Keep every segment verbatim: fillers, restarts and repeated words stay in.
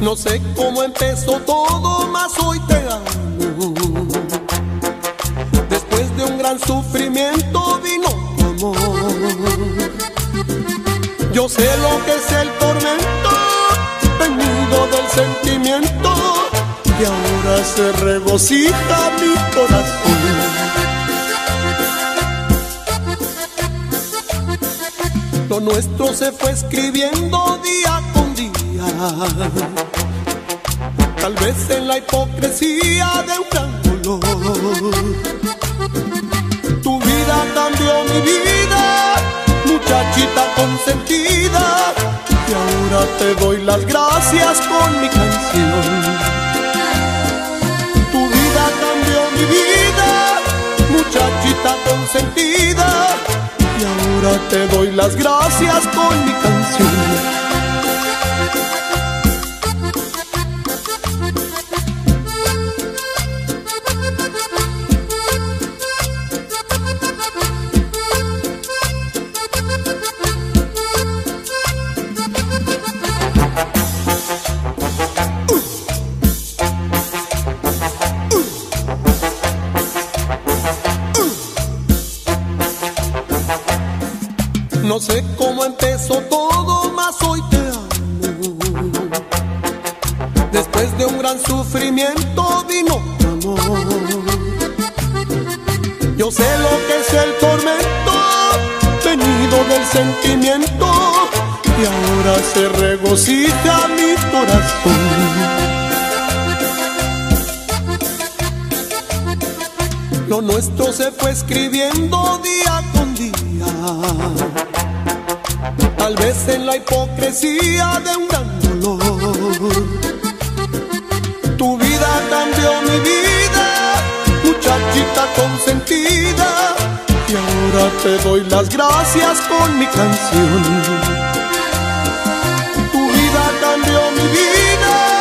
No sé cómo empezó todo, mas hoy te amo. Después de un gran sufrimiento vino tu amor. Yo sé lo que es el tormento, venido del sentimiento, y ahora se regocija mi corazón. Lo nuestro se fue escribiendo día con día, tal vez en la hipocresía de un gran dolor. Tu vida cambió mi vida, muchachita consentida, y ahora te doy las gracias con mi canción. Tu vida cambió mi vida, muchachita consentida, y ahora te doy las gracias con mi canción. No sé cómo empezó todo, mas hoy te amo. Después de un gran sufrimiento vino tu amor. Yo sé lo que es el tormento, venido del sentimiento, y ahora se regocija mi corazón. Lo nuestro se fue escribiendo día con día, tal vez en la hipocresía de un gran dolor. Tu vida cambió mi vida, muchachita consentida, y ahora te doy las gracias con mi canción. Tu vida cambió mi vida,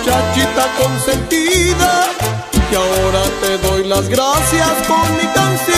muchachita consentida, y ahora te doy las gracias con mi canción.